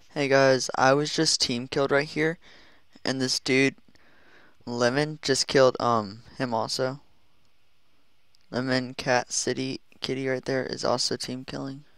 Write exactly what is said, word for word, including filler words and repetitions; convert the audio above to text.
Hey guys, I was just team killed right here, and this dude, Lemon, just killed um him also. Lemon Cat City Kitty right there is also team killing.